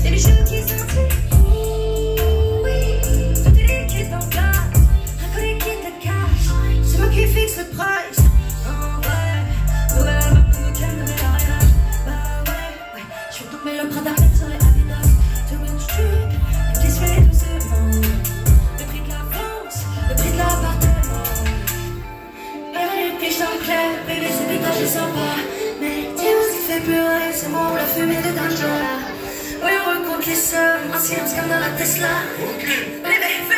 C'est les jeux qui sortent. Oui, tout est liquide dans le gaz. Un collègue qui te cache. C'est moi qui fixe le price. En vrai, nouvelle album, nouveau calme, nouvelle arena. Bah ouais, je vais tomber le Prada sur les Adidas. Too much drip, et qui se fait doucement. Le prix de l'avance, le prix de l'appartement. Et les piges dans le clair, bébé, c'est des tâches, je sens pas. Mais dis-moi ce qui fait pleurer, c'est moi ou la fumée de danger. Oui, on reconquise un silence comme dans la Tesla. Bébé,